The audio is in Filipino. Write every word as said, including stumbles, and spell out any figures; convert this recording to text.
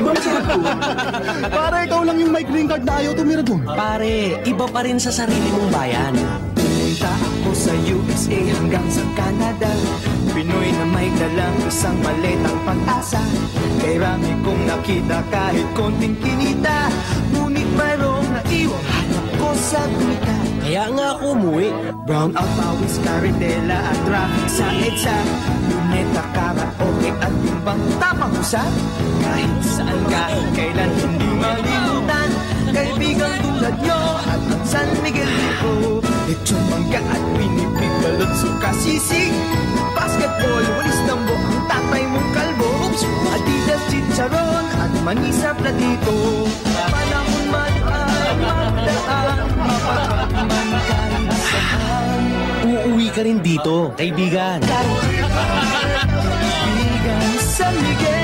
Pare, ikaw lang yung may green card na ayaw tumira dun. Pare, iba pa rin sa sarili mong bayan. Pumunta ako sa U S A hanggang sa Canada. Pinoy na may dalang isang maletang pag-asa. Kay rami kong nakita kahit konting kinita. Ngunit mayroong naiwang hanap ko sa gumita. Kaya nga ako umuwi. Brown out, pawis, karitela at traffic sa EDSA. Luneta, karaoke at yung bang tapang usap. Kahit saan, kahit kailan, hindi malimutan. Kaibigan tulad nyo at ang San Miguel Rico. Lechon, mangga at pinipig, balot, suka, sisig. Basketball, walis lambo, ang tatay mong kalbo. Adidas, chicharon at manisa platito. Panahon man ay magdaan, mapagman kahit saan. Uuwi ka rin dito, kaibigan. Kaibigan, San Miguel.